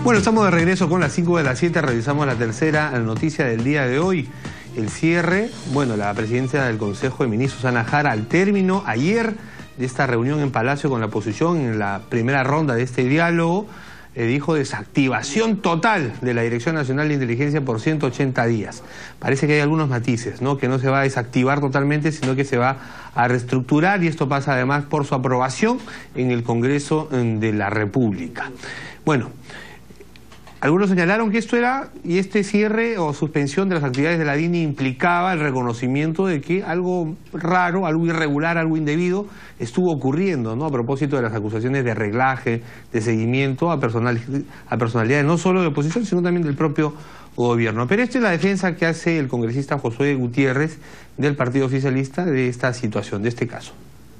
Bueno, estamos de regreso con las 5 de las 7, revisamos la tercera noticia del día de hoy. El cierre, bueno, la presidencia del Consejo de Ministros, Ana Jara, al término ayer de esta reunión en Palacio con la oposición, en la primera ronda de este diálogo, dijo desactivación total de la Dirección Nacional de Inteligencia por 180 días. Parece que hay algunos matices, ¿no? Que no se va a desactivar totalmente, sino que se va a reestructurar, y esto pasa además por su aprobación en el Congreso de la República. Bueno, algunos señalaron que esto era, y este cierre o suspensión de las actividades de la DINI implicaba el reconocimiento de que algo raro, algo irregular, algo indebido estuvo ocurriendo, ¿no? A propósito de las acusaciones de arreglaje, de seguimiento a personalidades no solo de oposición, sino también del propio gobierno. Pero esta es la defensa que hace el congresista Josué Gutiérrez del Partido Oficialista de esta situación, de este caso.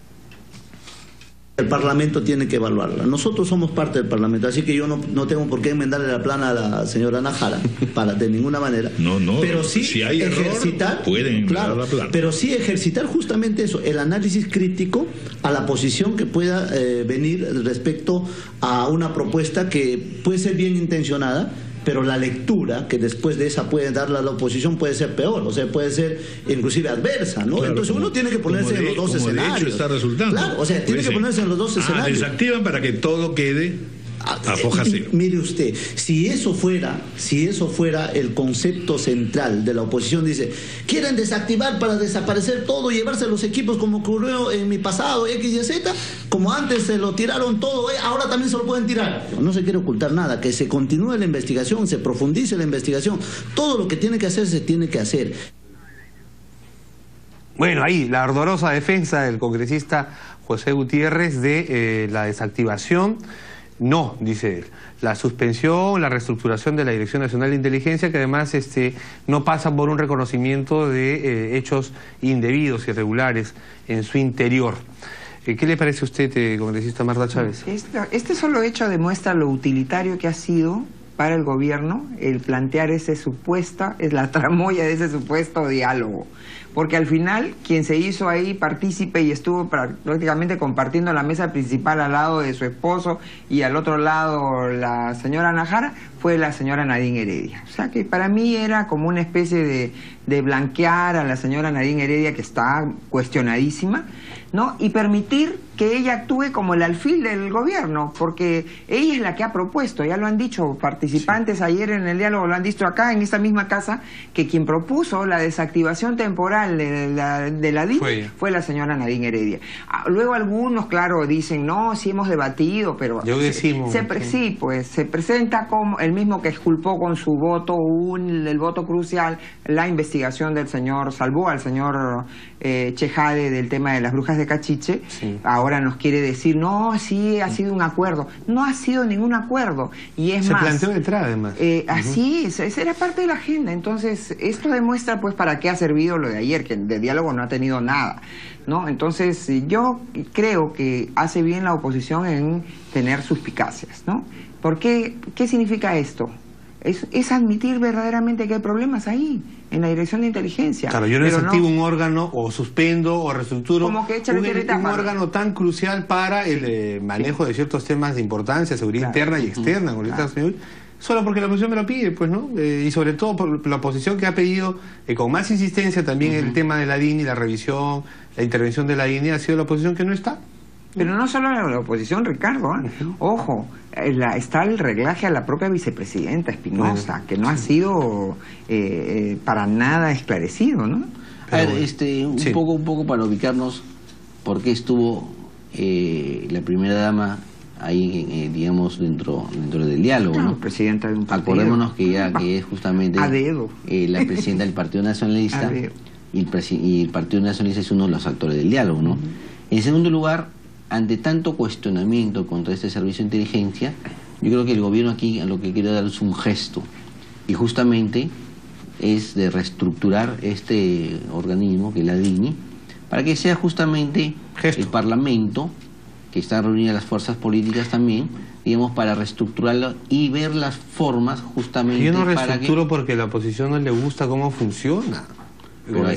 El Parlamento tiene que evaluarla. Nosotros somos parte del Parlamento, así que yo no tengo por qué enmendarle la plana a la señora Ana Jara, de ninguna manera. No, pero sí si hay ejercitar, error, pueden enmendar la plana. Pero sí ejercitar justamente eso, el análisis crítico a la posición que pueda venir respecto a una propuesta que puede ser bien intencionada, pero la lectura que después de esa puede darle a la oposición puede ser peor, o sea, puede ser inclusive adversa, ¿no? Claro, entonces uno tiene que ponerse en los dos escenarios. De hecho está resultando. Claro, o sea, tiene que ponerse en los dos escenarios. Desactivan para que todo quede a foja cero. Mire usted, si eso fuera el concepto central de la oposición, dice, quieren desactivar para desaparecer todo, llevarse los equipos como ocurrió en mi pasado, X y Z, como antes se lo tiraron todo, ahora también se lo pueden tirar. No se quiere ocultar nada, que se continúe la investigación, se profundice la investigación, todo lo que tiene que hacer se tiene que hacer. Bueno, ahí la ardorosa defensa del congresista José Gutiérrez de la desactivación. No, dice él, la suspensión, la reestructuración de la Dirección Nacional de Inteligencia, que además no pasa por un reconocimiento de hechos indebidos, irregulares en su interior. ¿Qué le parece a usted, congresista Marta Chávez? Este solo hecho demuestra lo utilitario que ha sido para el gobierno el plantear la tramoya de ese supuesto diálogo. Porque al final, quien se hizo ahí partícipe y estuvo prácticamente compartiendo la mesa principal al lado de su esposo y al otro lado la señora Ana Jara, fue la señora Nadine Heredia. O sea que para mí era como una especie de blanquear a la señora Nadine Heredia, que está cuestionadísima, ¿no? Y permitir que ella actúe como el alfil del gobierno, porque ella es la que ha propuesto, ya lo han dicho participantes ayer en el diálogo, lo han dicho acá en esta misma casa, que quien propuso la desactivación temporal de la DINI fue la señora Nadine Heredia. Luego algunos, claro, dicen, no, sí hemos debatido, pero sí, pues se presenta como el mismo que exculpó con su voto, el voto crucial, la investigación del señor, salvó al señor Chejade del tema de las brujas de Cachiche. Ahora nos quiere decir, no, sí, ha sido un acuerdo. No ha sido ningún acuerdo. Y es más, se planteó detrás, además. Así es, esa era parte de la agenda. Entonces, esto demuestra, pues, para qué ha servido lo de ayer, que de diálogo no ha tenido nada, ¿no? Entonces, yo creo que hace bien la oposición en tener suspicacias, ¿no? ¿Por qué? ¿Qué significa esto? Es admitir verdaderamente que hay problemas ahí, en la Dirección de Inteligencia. Claro, yo no desactivo un órgano, o suspendo, o reestructuro un órgano tan crucial para el manejo de ciertos temas de importancia, seguridad interna y externa, solo porque la oposición me lo pide, pues, ¿no? Y sobre todo por la oposición, que ha pedido con más insistencia también el tema de la DINI, la revisión, la intervención de la DINI, ha sido la oposición que no está. Pero no solo la oposición, Ricardo, ojo, está el reglaje a la propia vicepresidenta Espinosa, que no ha sido para nada esclarecido, ¿no? A ver, un poco para ubicarnos, ¿por qué estuvo la primera dama ahí, digamos, dentro del diálogo, claro, ¿no? Presidenta de un partido. Acordémonos que es justamente la presidenta del Partido Nacionalista, y el Partido Nacionalista es uno de los actores del diálogo, ¿no? En segundo lugar, ante tanto cuestionamiento contra este servicio de inteligencia, yo creo que el gobierno aquí lo que quiere dar es un gesto, y justamente es de reestructurar este organismo, que es la DINI, para que sea justamente el Parlamento, que están reunidas las fuerzas políticas también, digamos, para reestructurarlo y ver las formas justamente. Yo no reestructuro porque a la oposición no le gusta cómo funciona.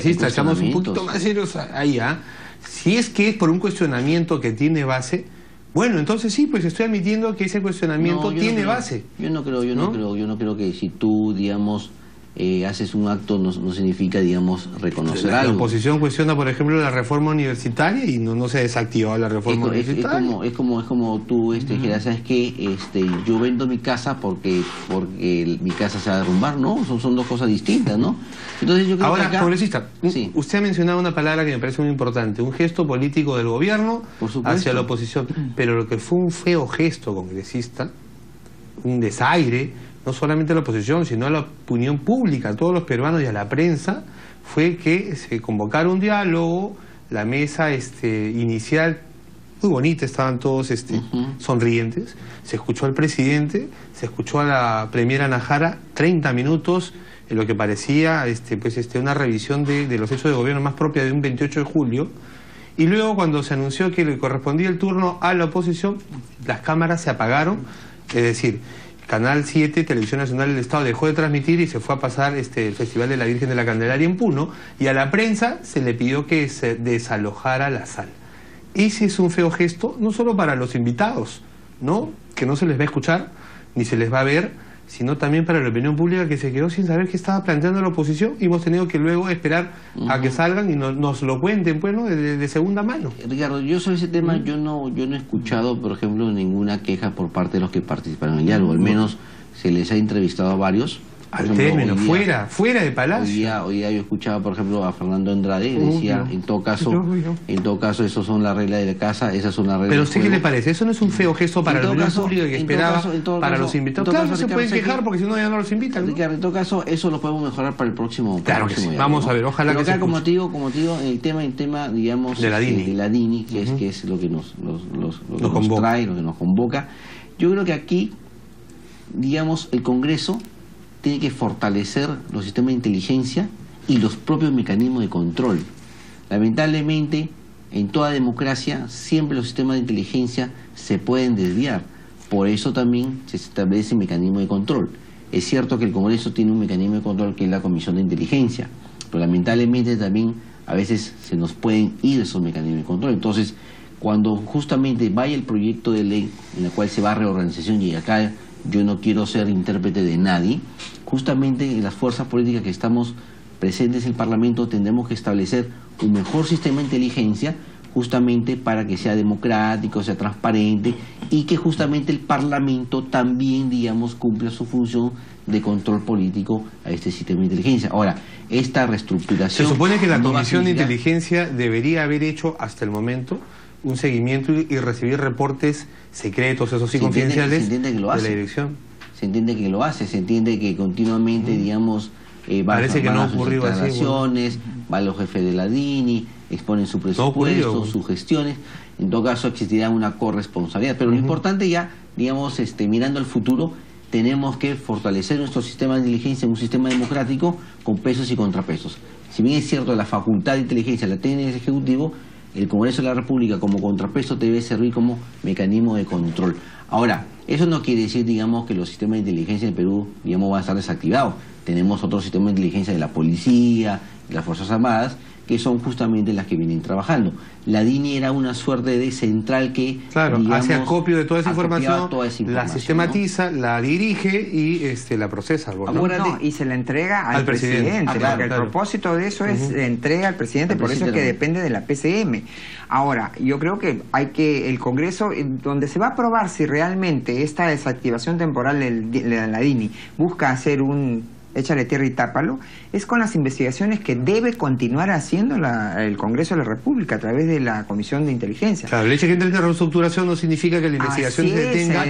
Echamos un poquito más serios ahí, Si es que es por un cuestionamiento que tiene base, Bueno, entonces sí, pues estoy admitiendo que ese cuestionamiento tiene base. Yo no creo que si tú, digamos, haces un acto no significa, digamos, reconocer algo. La oposición cuestiona, por ejemplo, la reforma universitaria y no se desactivó la reforma universitaria. Es como tú dijeras, ¿sabes qué? Yo vendo mi casa porque mi casa se va a derrumbar, ¿no? Son dos cosas distintas, ¿no? Entonces yo creo ahora, que acá, congresista, usted ha mencionado una palabra que me parece muy importante, un gesto político del gobierno hacia la oposición, pero lo que fue un feo gesto, congresista, un desaire, no solamente a la oposición, sino a la opinión pública, a todos los peruanos y a la prensa, fue que se convocara un diálogo, la mesa inicial, muy bonita, estaban todos sonrientes, se escuchó al presidente, se escuchó a la premiera Anahara, 30 minutos, en lo que parecía una revisión de los hechos de gobierno más propia de un 28 de julio, y luego cuando se anunció que le correspondía el turno a la oposición, las cámaras se apagaron, es decir, Canal 7, Televisión Nacional del Estado, dejó de transmitir y se fue a pasar el Festival de la Virgen de la Candelaria en Puno, y a la prensa se le pidió que se desalojara la sala. Ese es un feo gesto, no solo para los invitados, ¿no?, que no se les va a escuchar, ni se les va a ver, sino también para la opinión pública que se quedó sin saber qué estaba planteando la oposición, y hemos tenido que luego esperar a que salgan y nos lo cuenten, pues, ¿no?, de segunda mano. Ricardo, yo sobre ese tema yo no he escuchado, por ejemplo, ninguna queja por parte de los que participaron en el diálogo, al menos se les ha entrevistado a varios. Al término, fuera de Palacio. Hoy día yo escuchaba, por ejemplo, a Fernando Andrade, decía, en todo caso, esos son las reglas de la casa, esas son las reglas. ¿Pero usted qué le parece? ¿Eso no es un feo gesto para la opinión pública que esperaba para los invitados? Claro, no se pueden quejar porque si no ya no los invitan, ¿no? Ricardo, en todo caso, eso lo podemos mejorar para el próximo. Claro que sí. Vamos a ver, ojalá que acá, como te digo, el tema, digamos, de la DINI, que es lo que nos trae, lo que nos convoca. Yo creo que aquí, digamos, el Congreso tiene que fortalecer los sistemas de inteligencia y los propios mecanismos de control. Lamentablemente, en toda democracia, siempre los sistemas de inteligencia se pueden desviar. Por eso también se establece mecanismo de control. Es cierto que el Congreso tiene un mecanismo de control que es la Comisión de Inteligencia, pero lamentablemente también a veces se nos pueden ir esos mecanismos de control. Entonces, cuando justamente vaya el proyecto de ley en el cual se va a reorganización, y acá yo no quiero ser intérprete de nadie, justamente en las fuerzas políticas que estamos presentes en el Parlamento tendremos que establecer un mejor sistema de inteligencia justamente para que sea democrático, sea transparente y que justamente el Parlamento también, digamos, cumpla su función de control político a este sistema de inteligencia. Ahora, esta reestructuración... Se supone que la Comisión de Inteligencia debería haber hecho hasta el momento un seguimiento y recibir reportes secretos, eso sí, confidenciales, de la dirección. Se entiende que lo hace, se entiende que continuamente, digamos, van a sus declaraciones, van los jefes de la DINI, exponen su presupuesto, sus gestiones. En todo caso existirá una corresponsabilidad, pero lo importante ya, digamos, mirando al futuro, tenemos que fortalecer nuestro sistema de inteligencia en un sistema democrático con pesos y contrapesos. Si bien es cierto, la facultad de inteligencia la tiene el Ejecutivo, el Congreso de la República como contrapeso debe servir como mecanismo de control. Ahora, eso no quiere decir, digamos, que los sistemas de inteligencia en Perú, digamos, van a estar desactivados. Tenemos otros sistemas de inteligencia de la policía, de las Fuerzas Armadas, que son justamente las que vienen trabajando. La DINI era una suerte de central que, digamos, hace acopio de toda esa información, la sistematiza, ¿no?, la dirige y la procesa. Y se la entrega al presidente, porque el propósito de eso es entrega al presidente, por eso es que depende de la PCM. Ahora, yo creo que el Congreso, donde se va a aprobar si realmente esta desactivación temporal de la DINI busca hacer échale tierra y tápalo, es con las investigaciones que debe continuar haciendo el Congreso de la República a través de la Comisión de Inteligencia. Claro, el hecho de que entre la reestructuración no significa que la investigación se detenga.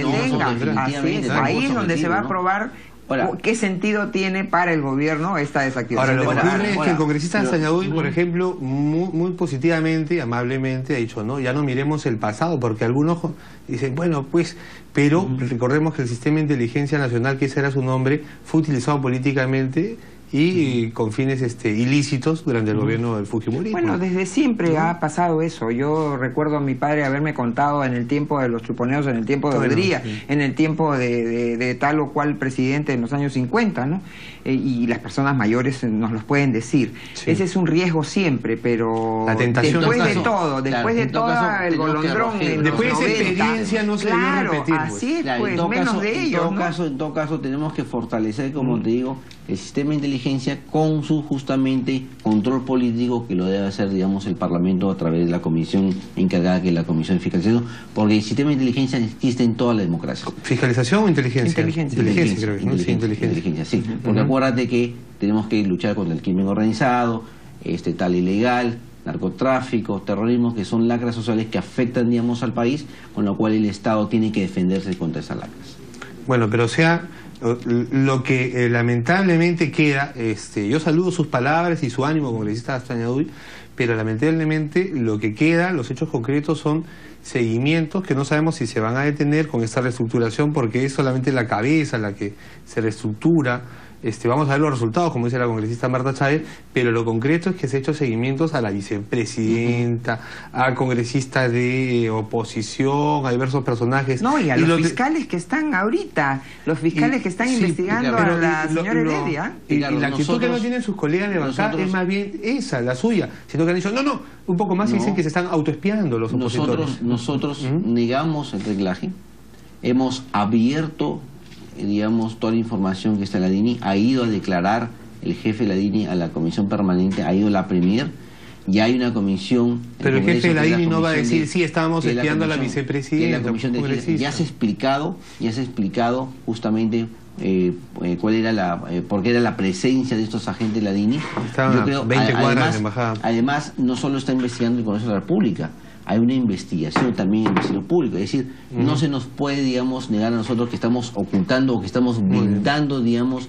Ahí es donde se va a aprobar qué sentido tiene para el gobierno esta desactivación. Ahora, lo que ocurre es que el congresista Sañaduy, por ejemplo, muy positivamente, amablemente ha dicho, no, ya no miremos el pasado, porque algunos dicen, bueno, pues, pero recordemos que el sistema de inteligencia nacional, que ese era su nombre, fue utilizado políticamente y con fines ilícitos durante el gobierno del Fujimorismo. Bueno, desde siempre ha pasado eso. Yo recuerdo a mi padre haberme contado en el tiempo de los chuponeos, en el tiempo de Odría, en el tiempo de tal o cual presidente en los años 50, ¿no? Y las personas mayores nos los pueden decir. Sí. Ese es un riesgo siempre, pero la tentación después de todo, después de todo el golondrón, después de esa experiencia no se debe repetir. Así es, pues, menos de ellos, en todo caso tenemos que fortalecer, como te digo, el sistema de inteligencia con su justamente control político, que lo debe hacer, digamos, el Parlamento a través de la comisión encargada, que es la Comisión de Fiscalización, porque el sistema de inteligencia existe en toda la democracia. ¿Fiscalización o inteligencia? Inteligencia, creo que, ¿no? Inteligencia, sí. Porque acuérdate que tenemos que luchar contra el crimen organizado, tal ilegal, narcotráfico, terrorismo, que son lacras sociales que afectan, digamos, al país, con lo cual el Estado tiene que defenderse contra esas lacras. Bueno, pero lo que lamentablemente queda, yo saludo sus palabras y su ánimo congresista Astañaduy, pero lamentablemente lo que queda, los hechos concretos son seguimientos que no sabemos si se van a detener con esta reestructuración, porque es solamente la cabeza la que se reestructura. Vamos a ver los resultados, como dice la congresista Marta Chávez, pero lo concreto es que se ha hecho seguimientos a la vicepresidenta, a congresistas de oposición, a diversos personajes. No, y a los fiscales que están ahorita, los fiscales que están investigando a la señora Heredia. Y la actitud que no tienen sus colegas de bancada es más bien esa, la suya, sino que han dicho, no, un poco más, y dicen que se están autoespiando los opositores. Nosotros negamos el reglaje, hemos abierto, digamos, toda la información que está en la DINI, ha ido a declarar el jefe de la DINI a la comisión permanente, ha ido a la premier, y hay una comisión... Pero el jefe de la DINI no va a decir, sí, estábamos espiando a la vicepresidenta. Ya se ha explicado justamente cuál era por qué era la presencia de estos agentes de la DINI. Estaban 20 cuadras de embajada. Además, no solo está investigando el Congreso de la República, hay una investigación también en el Ministerio Público. Es decir, no se nos puede, digamos, negar a nosotros que estamos ocultando o que estamos blindando, digamos,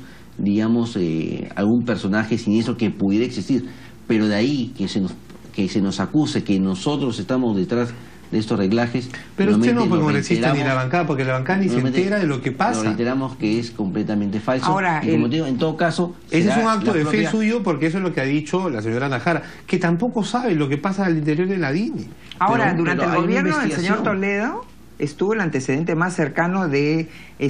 algún personaje siniestro que pudiera existir. Pero de ahí que se nos acuse que nosotros estamos detrás de estos reglajes. Pero usted no fue congresista ni la bancada, porque la bancada ni se entera de lo que pasa. Lo reiteramos que es completamente falso. Ahora, y como te digo, en todo caso... Ese es un acto de fe suyo, porque eso es lo que ha dicho la señora Nájara, que tampoco sabe lo que pasa al interior de la DINI. Ahora, durante el gobierno del señor Toledo estuvo el antecedente más cercano de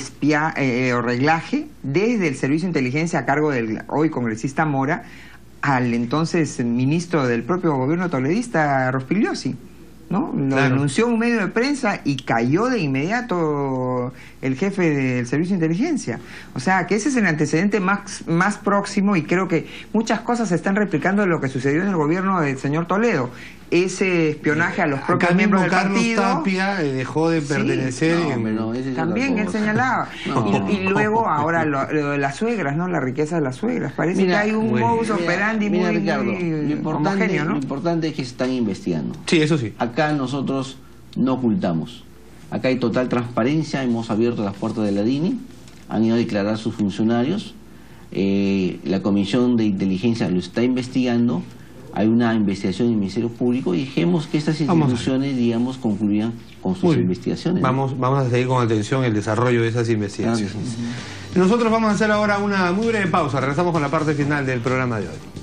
o reglaje desde el Servicio de Inteligencia a cargo del hoy congresista Mora al entonces ministro del propio gobierno toledista, Rospigliosi, ¿no? Lo denunció un medio de prensa y cayó de inmediato el jefe del Servicio de Inteligencia. O sea, que ese es el antecedente más próximo, y creo que muchas cosas se están replicando de lo que sucedió en el gobierno del señor Toledo. Ese espionaje a los propios miembros del partido. Carlos Tapia dejó de pertenecer. También él señalaba. Y luego ahora lo de las suegras, ¿no? La riqueza de las suegras. Parece que hay un modus operandi muy homogéneo, ¿no? Lo importante es que se están investigando. Sí, eso sí. Acá nosotros no ocultamos. Acá hay total transparencia. Hemos abierto las puertas de la DINI. Han ido a declarar sus funcionarios. La Comisión de Inteligencia lo está investigando. Hay una investigación en el Ministerio Público y dejemos que estas instituciones, digamos, concluyan con sus investigaciones. Vamos a seguir con atención el desarrollo de esas investigaciones. Nosotros vamos a hacer ahora una muy breve pausa. Regresamos con la parte final del programa de hoy.